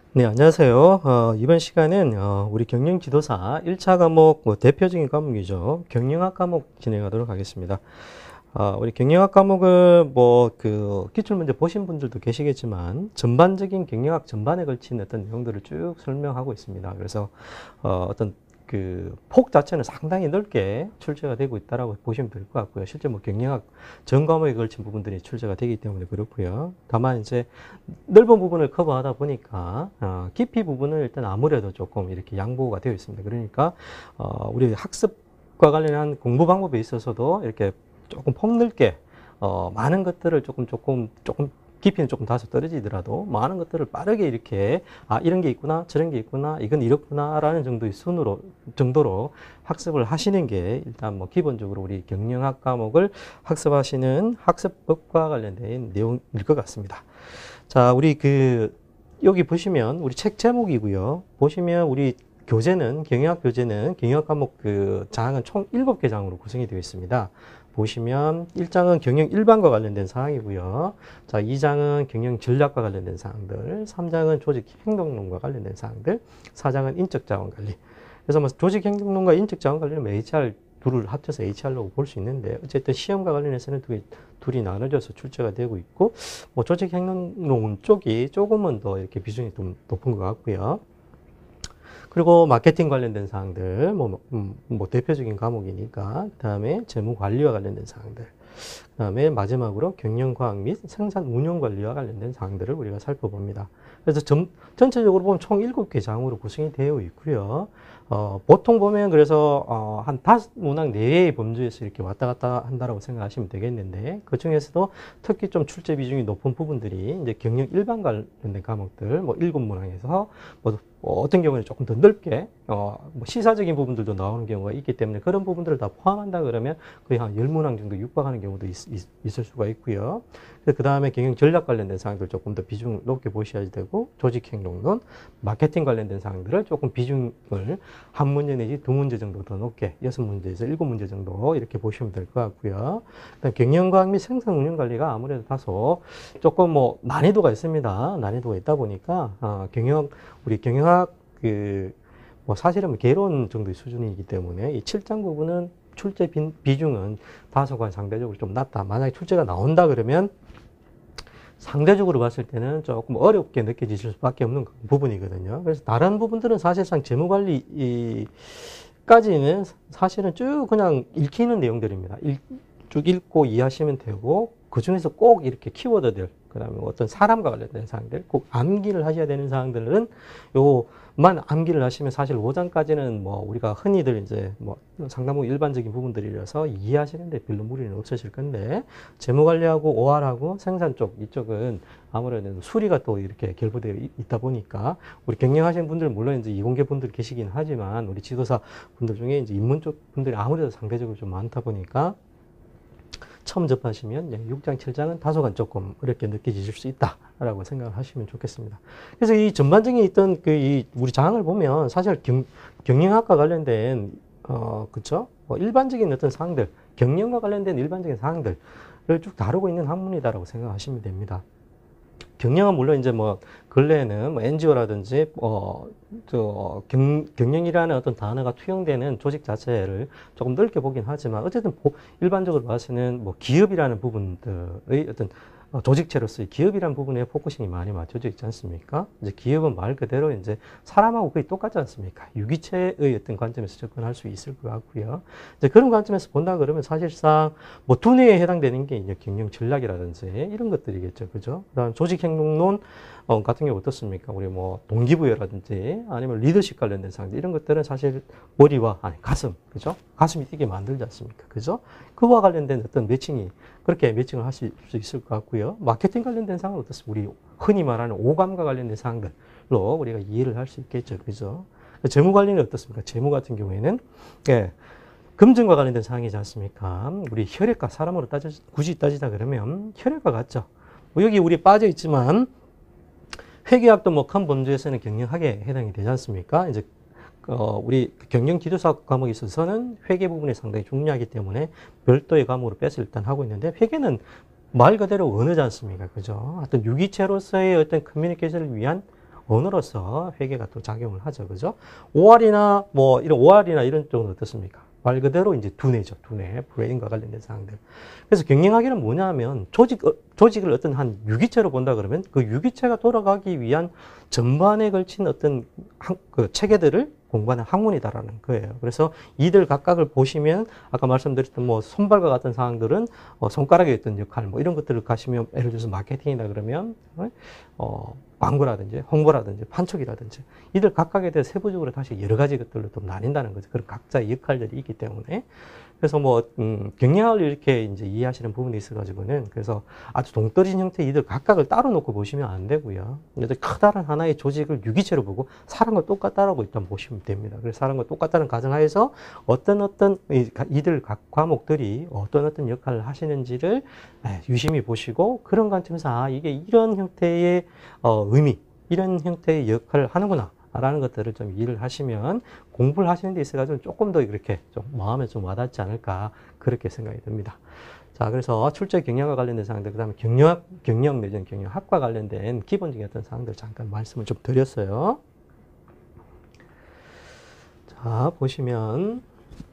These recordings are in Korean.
네, 안녕하세요. 이번 시간은 우리 경영지도사 1차 과목 대표적인 과목이죠. 경영학 과목 진행하도록 하겠습니다. 우리 경영학 과목을 기출문제 보신 분들도 계시겠지만 전반적인 경영학 전반에 걸친 어떤 내용들을 쭉 설명하고 있습니다. 그래서 어떤 그 폭 자체는 상당히 넓게 출제가 되고 있다라고 보시면 될 것 같고요. 실제 뭐 경영학 전 과목에 걸친 부분들이 출제가 되기 때문에 그렇고요. 다만 이제 넓은 부분을 커버하다 보니까 깊이 부분은 일단 아무래도 조금 이렇게 양보가 되어 있습니다. 그러니까 우리 학습과 관련한 공부 방법에 있어서도 이렇게 조금 폭넓게 많은 것들을 조금 깊이는 조금 다소 떨어지더라도 많은 것들을 빠르게 이렇게 이런 게 있구나 저런 게 있구나 이건 이렇구나라는 정도로 학습을 하시는 게 일단 뭐 기본적으로 우리 경영학 과목을 학습하시는 학습법과 관련된 내용일 것 같습니다. 자, 우리 여기 보시면 우리 책 제목이고요. 보시면 우리 경영학 교재는 경영학 과목 장은 총 7개 장으로 구성이 되어 있습니다. 보시면 1장은 경영 일반과 관련된 사항이고요. 자, 2장은 경영 전략과 관련된 사항들, 3장은 조직 행동론과 관련된 사항들, 4장은 인적 자원 관리. 그래서 뭐 조직 행동론과 인적 자원 관리는 HR 둘을 합쳐서 HR로 볼 수 있는데 어쨌든 시험과 관련해서는 둘이 나눠져서 출제가 되고 있고 뭐 조직 행동론 쪽이 조금은 더 이렇게 비중이 좀 높은 것 같고요. 그리고 마케팅 관련된 사항들, 대표적인 과목이니까, 그 다음에 재무 관리와 관련된 사항들, 그 다음에 마지막으로 경영 과학 및 생산 운영 관리와 관련된 사항들을 우리가 살펴봅니다. 그래서 전체적으로 보면 총 7개 장으로 구성이 되어 있고요. 보통 보면 그래서 한 5문항 내외의 범주에서 이렇게 왔다 갔다 한다라고 생각하시면 되겠는데 그 중에서도 특히 좀 출제 비중이 높은 부분들이 이제 경영 일반 관련된 과목들 뭐 7문항에서 어떤 경우는 조금 더 넓게 시사적인 부분들도 나오는 경우가 있기 때문에 그런 부분들을 다 포함한다 그러면 거의 한 10문항 정도 육박하는 경우도 있을 수가 있고요. 그 다음에 경영 전략 관련된 사항들 조금 더 비중을 높게 보셔야 되고 조직 행동론, 마케팅 관련된 사항들을 조금 비중을 한 문제 내지 두 문제 정도 더 높게 6문제에서 7문제 정도 이렇게 보시면 될 것 같고요. 그다음 경영과학 및 생산 운영 관리가 아무래도 다소 조금 난이도가 있습니다. 난이도가 있다 보니까 우리 경영학 사실은 개론 정도의 수준이기 때문에 이 7장 부분은 출제 비중은 다소간 상대적으로 좀 낮다. 만약에 출제가 나온다 그러면 상대적으로 봤을 때는 조금 어렵게 느껴지실 수밖에 없는 부분이거든요. 그래서 다른 부분들은 사실상 재무관리까지는 사실은 쭉 그냥 읽히는 내용들입니다. 쭉 읽고 이해하시면 되고 그 중에서 꼭 이렇게 키워드들 그다음에 어떤 사람과 관련된 사항들 꼭 암기를 하셔야 되는 사항들은 요만 암기를 하시면 사실 5장까지는 우리가 흔히들 이제 상당 부 일반적인 부분들이라서 이해하시는데 별로 무리는 없으실 건데 재무관리하고 OR하고 생산 쪽 이쪽은 아무래도 수리가 또 이렇게 결부되어 있다 보니까 우리 경영하시는 분들 물론 이제 이공계 분들 계시긴 하지만 우리 지도사 분들 중에 이제 인문 쪽 분들이 아무래도 상대적으로 좀 많다 보니까 처음 접하시면 6장, 7장은 다소간 조금 어렵게 느껴지실 수 있다라고 생각을 하시면 좋겠습니다. 그래서 이 전반적인 있던 우리 장을 보면 사실 경영학과 관련된 그쵸? 일반적인 어떤 사항들, 경영과 관련된 일반적인 사항들을 쭉 다루고 있는 학문이다라고 생각하시면 됩니다. 경영은 물론 이제 근래에는 NGO라든지 경영이라는 어떤 단어가 투영되는 조직 자체를 조금 넓게 보긴 하지만 어쨌든 일반적으로 봐서는 기업이라는 부분들의 어떤 조직체로서의 기업이라는 부분에 포커싱이 많이 맞춰져 있지 않습니까? 이제 기업은 말 그대로 이제 사람하고 거의 똑같지 않습니까? 유기체의 어떤 관점에서 접근할 수 있을 것 같고요. 이제 그런 관점에서 본다 그러면 사실상 두뇌에 해당되는 게 이제 경영 전략이라든지 이런 것들이겠죠. 그죠? 그다음 조직 행동론 같은 경우 어떻습니까? 우리 동기부여라든지 아니면 리더십 관련된 사항들 이런 것들은 사실 머리와 가슴, 그죠? 가슴이 뛰게 만들지 않습니까? 그죠? 그와 관련된 어떤 그렇게 매칭을 하실 수 있을 것 같고요. 마케팅 관련된 사항은 어떻습니까? 우리 흔히 말하는 오감과 관련된 사항들로 우리가 이해를 할 수 있겠죠. 그죠? 재무 관리는 어떻습니까? 재무 같은 경우에는 금전과 관련된 사항이지 않습니까? 우리 혈액과 사람으로 굳이 따지다 그러면 혈액과 같죠. 여기 우리 빠져 있지만 회계학도 큰 범주에서는 경영학에 해당이 되지 않습니까? 이제 우리 경영지도사 과목에 있어서는 회계 부분이 상당히 중요하기 때문에 별도의 과목으로 빼서 일단 하고 있는데 회계는 말 그대로 언어지 않습니까? 그죠? 어떤 유기체로서의 어떤 커뮤니케이션을 위한 번호로서 회계가 또 작용을 하죠. 그죠? OR이나 뭐 이런 OR이나 이런 쪽은 어떻습니까? 말 그대로 이제 두뇌죠. 두뇌, 브레인과 관련된 사항들. 그래서 경영학에는 뭐냐면 조직을 어떤 한 유기체로 본다 그러면 그 유기체가 돌아가기 위한 전반에 걸친 어떤 그 체계들을 공부하는 학문이다라는 거예요. 그래서 이들 각각을 보시면 아까 말씀드렸던 뭐 손발과 같은 사항들은 손가락의 어떤 역할 뭐 이런 것들을 가시면 예를 들어서 마케팅이다 그러면 광고라든지 홍보라든지 판촉이라든지 이들 각각에 대해 세부적으로 다시 여러 가지 것들로 좀 나뉜다는 거죠. 그런 각자의 역할들이 있기 때문에. 그래서 뭐 경영학을 이렇게 이제 이해하시는 부분이 있어가지고는 그래서 아주 동떨어진 형태의 이들 각각을 따로 놓고 보시면 안 되고요. 커다란 하나의 조직을 유기체로 보고 사람과 똑같다라고 일단 보시면 됩니다. 그래서 사람과 똑같다는 가정하에서 어떤 이들 각 과목들이 어떤 역할을 하시는지를 유심히 보시고 그런 관점에서 이게 이런 형태의 의미, 이런 형태의 역할을 하는구나. 라는 것들을 좀 이해를 하시면 공부를 하시는 데 있어가지고 조금 더 이렇게 좀 마음에 좀 와닿지 않을까 그렇게 생각이 듭니다. 자, 그래서 출제 경영과 관련된 사항들, 그 다음에 경영 내지는 경영학과 관련된 기본적인 어떤 사항들 잠깐 말씀을 좀 드렸어요. 자, 보시면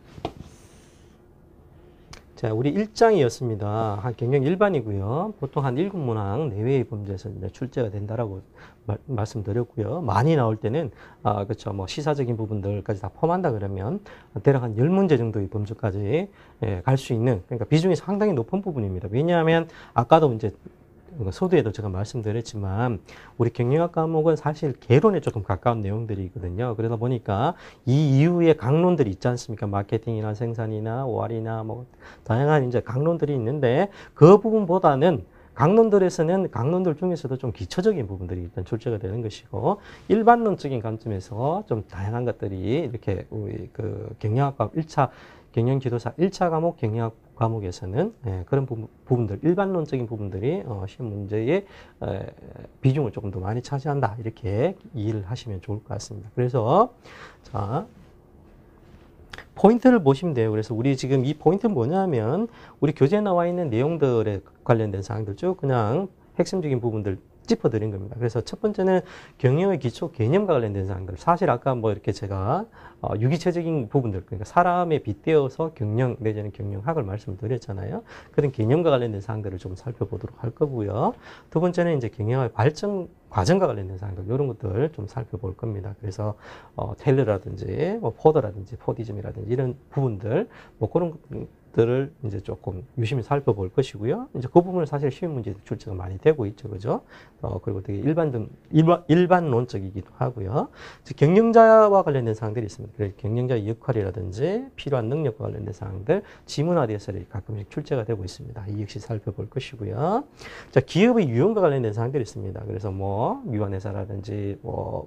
자, 우리 1장이었습니다. 한 경영 일반이고요. 보통 한 1군문항 내외의 범죄에서 이제 출제가 된다라고 말씀드렸고요. 많이 나올 때는 그렇죠. 뭐 시사적인 부분들까지 다 포함한다 그러면 대략 한 10문제 정도의 범죄까지 갈 수 있는 그러니까 비중이 상당히 높은 부분입니다. 왜냐하면 아까도 이제 서두에도 제가 말씀드렸지만 우리 경영학 과목은 사실 개론에 조금 가까운 내용들이 있거든요. 그러다 보니까 이 이후에 강론들이 있지 않습니까? 마케팅이나 생산이나 OR이나 뭐 다양한 이제 강론들이 있는데 그 부분보다는 강론들 중에서도 좀 기초적인 부분들이 일단 출제가 되는 것이고 일반론적인 관점에서 좀 다양한 것들이 이렇게 우리 그 경영학과 경영지도사 1차 과목 경영학 과목에서는 그런 부분들, 일반론적인 부분들이 시험 문제의 비중을 조금 더 많이 차지한다. 이렇게 이해를 하시면 좋을 것 같습니다. 그래서 자 포인트를 보시면 돼요. 그래서 우리 지금 이 포인트는 뭐냐면 우리 교재에 나와 있는 내용들에 관련된 사항들 쭉 그냥 핵심적인 부분들 짚어드린 겁니다. 그래서 첫 번째는 경영의 기초 개념과 관련된 사항들. 사실 아까 뭐 이렇게 제가 유기체적인 부분들, 그러니까 사람에 빗대어서 경영 내지는 경영학을 말씀드렸잖아요. 그런 개념과 관련된 사항들을 좀 살펴보도록 할 거고요. 두 번째는 이제 경영의 발전 과정과 관련된 사항들, 이런 것들 좀 살펴볼 겁니다. 그래서 테일러라든지 뭐 포더라든지 포디즘이라든지 이런 부분들, 뭐 그런 들을 이제 조금 유심히 살펴볼 것이고요. 이제 그 부분을 사실 시험 문제도 출제가 많이 되고 있죠, 그죠? 그리고 되게 일반론적이기도 하고요. 경영자와 관련된 사항들이 있습니다. 그래서 경영자의 역할이라든지 필요한 능력과 관련된 사항들 지문화돼서 가끔씩 출제가 되고 있습니다. 이 역시 살펴볼 것이고요. 자, 기업의 유형과 관련된 사항들이 있습니다. 그래서 뭐 미완회사라든지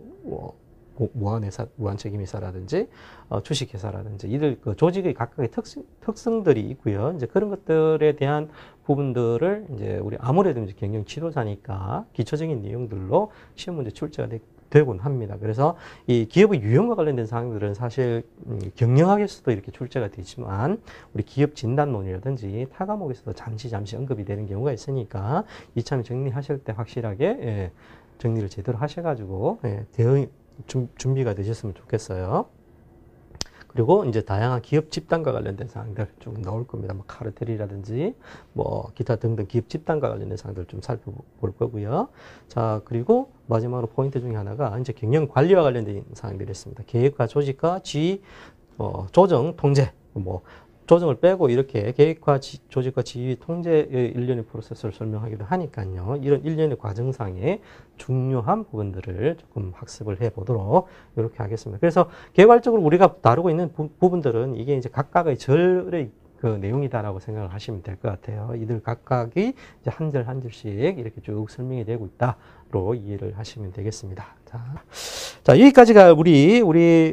무한책임회사라든지 주식회사라든지 이들 그 조직의 각각의 특성들이 있고요. 이제 그런 것들에 대한 부분들을 이제 우리 아무래도 이제 경영 지도자니까 기초적인 내용들로 시험 문제 출제가 되곤 합니다. 그래서 이 기업의 유형과 관련된 사항들은 사실 경영학에서도 이렇게 출제가 되지만 우리 기업 진단론이라든지 타 과목에서도 잠시 언급이 되는 경우가 있으니까 이참에 정리하실 때 확실하게 정리를 제대로 하셔가지고 준비가 되셨으면 좋겠어요. 그리고 이제 다양한 기업 집단과 관련된 사항들 좀 나올 겁니다. 뭐 카르텔이라든지 뭐 기타 등등 기업 집단과 관련된 사항들 좀 살펴볼 거고요. 자, 그리고 마지막으로 포인트 중에 하나가 이제 경영 관리와 관련된 사항들이 있습니다. 계획과 조직과 지휘, 조정, 통제, 뭐 조정을 빼고 이렇게 계획과 조직과 지휘 통제의 일련의 프로세스를 설명하기도 하니까요. 이런 일련의 과정상의 중요한 부분들을 조금 학습을 해보도록 이렇게 하겠습니다. 그래서 개괄적으로 우리가 다루고 있는 부분들은 이게 이제 각각의 절의 그 내용이다라고 생각을 하시면 될 것 같아요. 이들 각각이 이제 한 절 한 절씩 이렇게 쭉 설명이 되고 있다로 이해를 하시면 되겠습니다. 자, 여기까지가 우리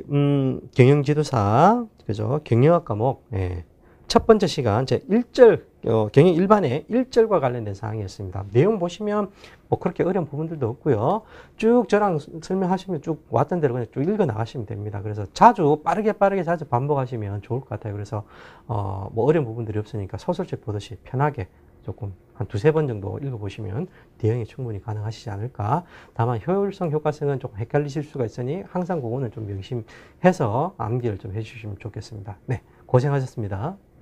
경영지도사, 그죠? 경영학 과목, 첫 번째 시간, 제 1절, 경영 일반의 1절과 관련된 사항이었습니다. 내용 보시면 뭐 그렇게 어려운 부분들도 없고요. 쭉 저랑 설명하시면 쭉 왔던 대로 그냥 쭉 읽어 나가시면 됩니다. 그래서 빠르게 자주 반복하시면 좋을 것 같아요. 그래서, 뭐 어려운 부분들이 없으니까 소설책 보듯이 편하게 조금 한 두세 번 정도 읽어보시면 대응이 충분히 가능하시지 않을까. 다만 효율성, 효과성은 조금 헷갈리실 수가 있으니 항상 그거는 좀 명심해서 암기를 좀 해주시면 좋겠습니다. 네, 고생하셨습니다.